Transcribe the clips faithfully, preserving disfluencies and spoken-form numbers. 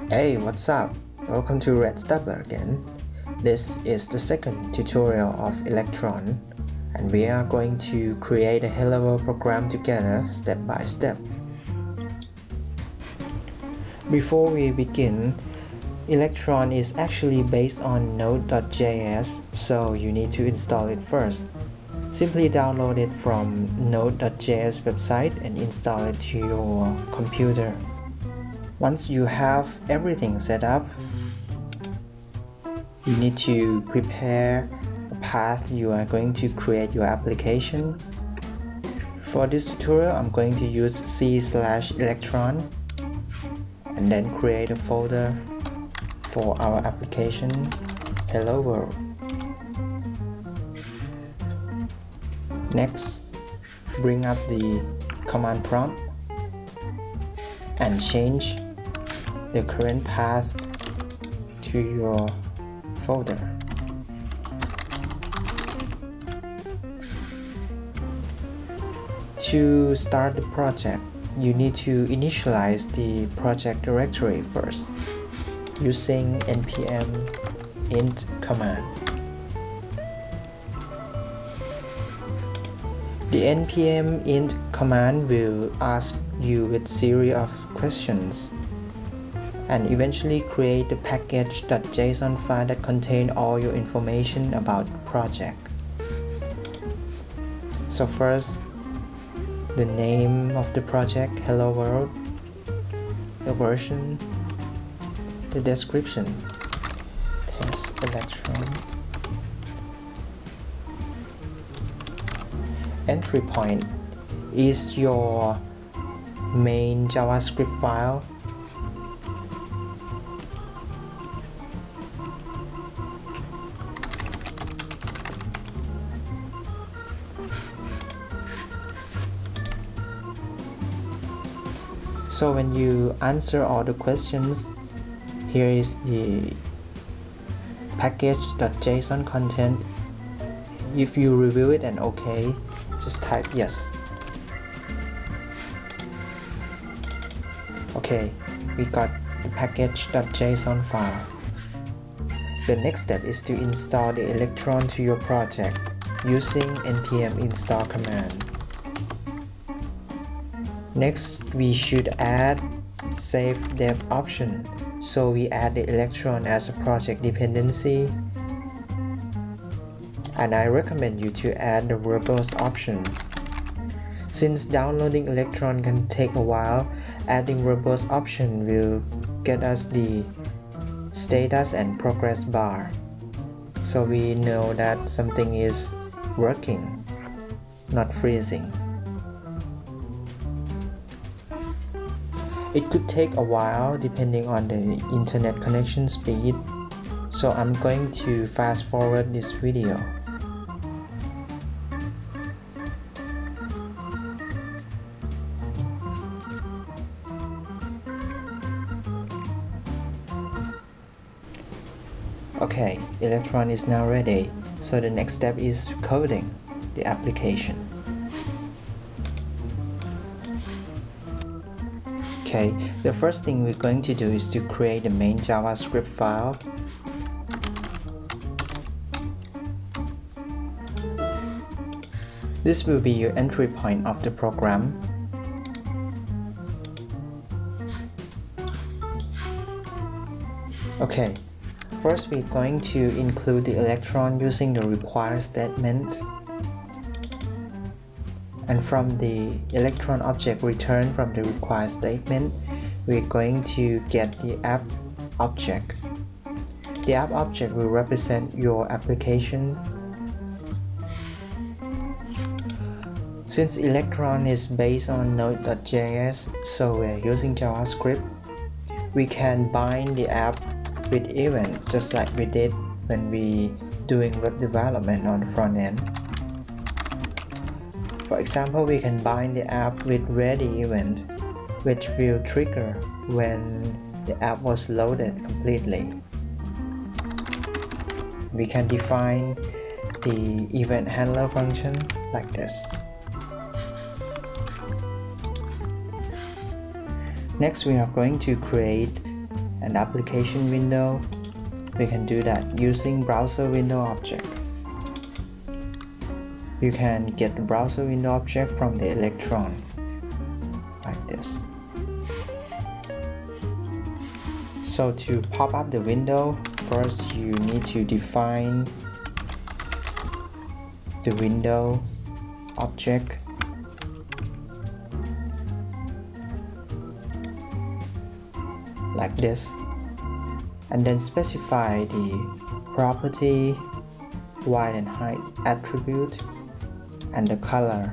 Hey, what's up? Welcome to Red Stapler again. This is the second tutorial of Electron, and we are going to create a hello world program together step by step. Before we begin, Electron is actually based on node dot J S, so you need to install it first. Simply download it from node dot J S website and install it to your computer. Once you have everything set up, you need to prepare a path you are going to create your application. For this tutorial, I'm going to use C slash electron and then create a folder for our application Hello World. Next, bring up the command prompt and change the current path to your folder. To start the project, you need to initialize the project directory first using npm int command. The npm int command will ask you with series of questions and eventually create the package.json file that contains all your information about the project. So first, the name of the project, Hello World, the version, the description, test electron, entry point is your main JavaScript file. So when you answer all the questions, here is the package.json content. If you review it and OK, just type yes. Okay, we got the package.json file. The next step is to install the Electron to your project using npm install command. Next, we should add save dev option, so we add the Electron as a project dependency. And I recommend you to add the verbose option. Since downloading Electron can take a while, adding verbose option will get us the status and progress bar, so we know that something is working, not freezing. It could take a while depending on the internet connection speed, so I'm going to fast forward this video. Okay, Electron is now ready, so the next step is coding the application. Okay, the first thing we're going to do is to create the main JavaScript file. This will be your entry point of the program. Okay, first we're going to include the Electron using the require statement. And from the Electron object returned from the require statement, we're going to get the app object. The app object will represent your application. Since Electron is based on node dot J S, so we're using JavaScript, we can bind the app with event just like we did when we doing web development on the front end. For example, we can bind the app with ready event, which will trigger when the app was loaded completely. We can define the event handler function like this. Next, we are going to create an application window, we can do that using browser window object. You can get the browser window object from the Electron like this. So to pop up the window, first you need to define the window object. Like this, and then specify the property, width and height attribute, and the color.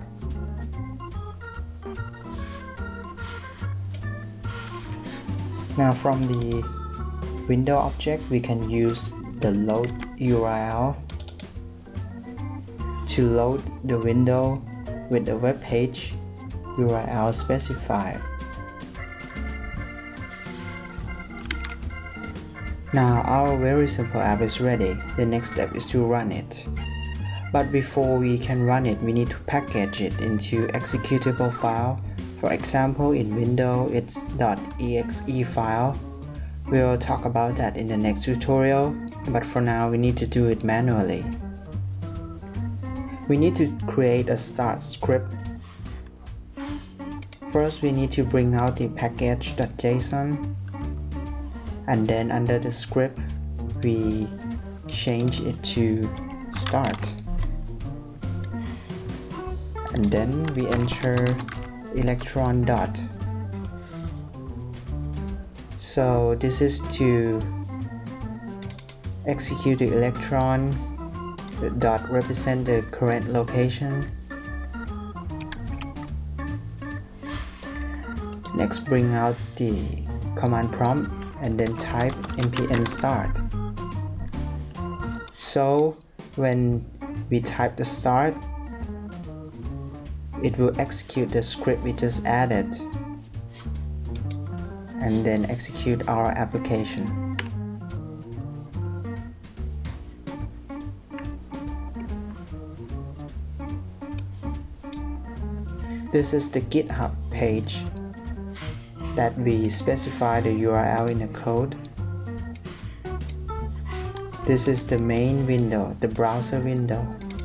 Now from the window object, we can use the load U R L to load the window with the web page U R L specified. Now our very simple app is ready. The next step is to run it. But before we can run it, we need to package it into executable file. For example, in Windows, it's .exe file. We'll talk about that in the next tutorial, but for now we need to do it manually. We need to create a start script. First, we need to bring out the package.json. And then under the script, we change it to start. And then we enter electron dot. So this is to execute the electron. The dot represent the current location. Next, bring out the command prompt and then type npm start. So when we type the start, it will execute the script we just added and then execute our application. This is the GitHub page that we specify the U R L in the code. This is the main window, the browser window.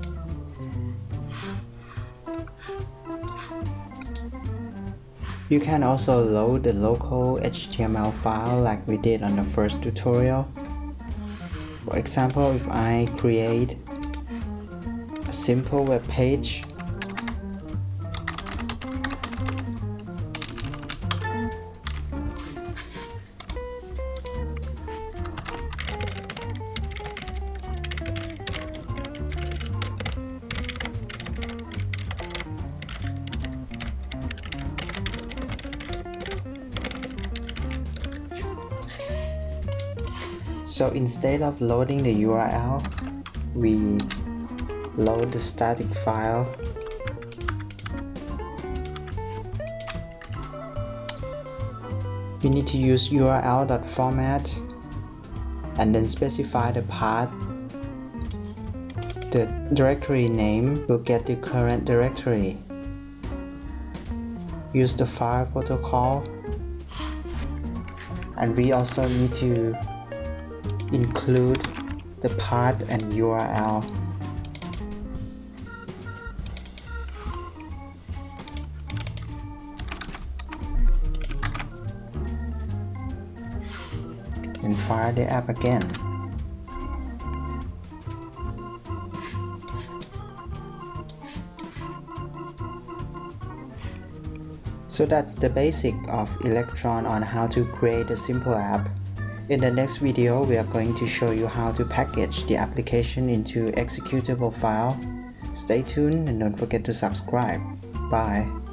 You can also load the local H T M L file like we did on the first tutorial. For example, if I create a simple web page, so instead of loading the U R L, we load the static file. We need to use U R L.format and then specify the path. The directory name will get the current directory. Use the file protocol, and we also need to include the path and U R L. And fire the app again. So that's the basic of Electron on how to create a simple app. In the next video, we are going to show you how to package the application into executable file. Stay tuned and don't forget to subscribe. Bye.